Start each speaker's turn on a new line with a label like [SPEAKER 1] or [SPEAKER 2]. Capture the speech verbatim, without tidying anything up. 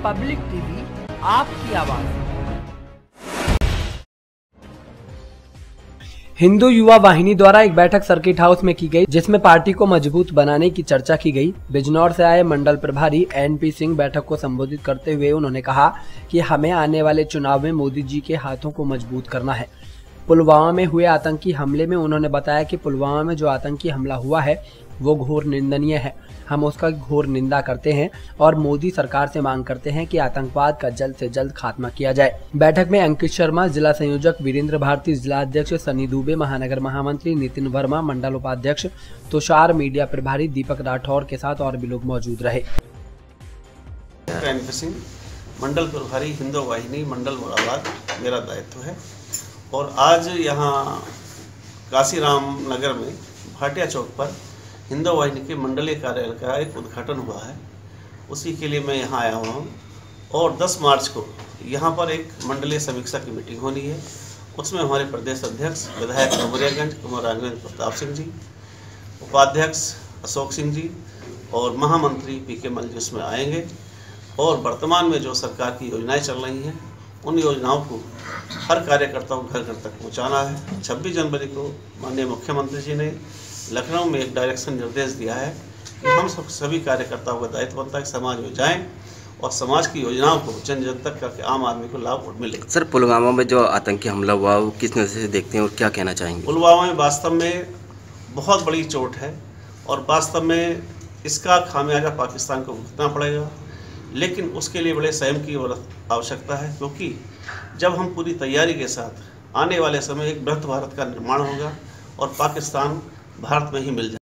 [SPEAKER 1] Public TV, आपकी आवाज। हिंदू युवा वाहिनी द्वारा एक बैठक सर्किट हाउस में की गई, जिसमें पार्टी को मजबूत बनाने की चर्चा की गई। बिजनौर से आए मंडल प्रभारी एन पी सिंह बैठक को संबोधित करते हुए उन्होंने कहा कि हमें आने वाले चुनाव में मोदी जी के हाथों को मजबूत करना है। पुलवामा में हुए आतंकी हमले में उन्होंने बताया कि पुलवामा में जो आतंकी हमला हुआ है वो घोर निंदनीय है। हम उसका घोर निंदा करते हैं और मोदी सरकार से मांग करते हैं कि आतंकवाद का जल्द से जल्द खात्मा किया जाए। बैठक में अंकित शर्मा, जिला संयोजक वीरेंद्र भारती, जिला अध्यक्ष सनी दुबे, महानगर महामंत्री नितिन वर्मा, मंडल उपाध्यक्ष तुषार, मीडिया प्रभारी दीपक राठौर के साथ और भी लोग मौजूद रहे।
[SPEAKER 2] मंडल प्रभारी हिंदू वाहिनी मंडल मुरादाबाद मेरा दायित्व है और आज यहाँ काशीराम नगर में भाटिया चौक पर हिंदू वाहिनी के मंडलीय कार्यालय का एक उद्घाटन हुआ है। उसी के लिए मैं यहाँ आया हुआ हूँ और दस मार्च को यहाँ पर एक मंडलीय समीक्षा की मीटिंग होनी है। उसमें हमारे प्रदेश अध्यक्ष विधायक डुमरियागंज कुमार राघवेंद्र प्रताप सिंह जी, उपाध्यक्ष अशोक सिंह जी और महामंत्री पी के मल जी उसमें आएंगे और वर्तमान में जो सरकार की योजनाएं चल रही हैं उन योजनाओं को हर कार्यकर्ता को घर घर तक पहुंचाना है। छब्बीस जनवरी को माननीय मुख्यमंत्री जी ने लखनऊ में एक डायरेक्शन निर्देश दिया है कि हम सब सभी कार्यकर्ताओं का दायित्व बनता है कि समाज में जाएं और समाज की योजनाओं को जन जन तक करके आम आदमी को लाभ मिले।
[SPEAKER 3] सर, पुलवामा में जो आतंकी हमला हुआ वो किस नजर से देखते हैं और क्या कहना चाहेंगे?
[SPEAKER 2] पुलवामा में वास्तव में बहुत बड़ी चोट है और वास्तव में इसका खामियाजा पाकिस्तान को भुगतना पड़ेगा, लेकिन उसके लिए बड़े संयम की आवश्यकता है, क्योंकि जब हम पूरी तैयारी के साथ आने वाले समय एक बृहत भारत का निर्माण होगा और पाकिस्तान भारत में ही मिल जाए।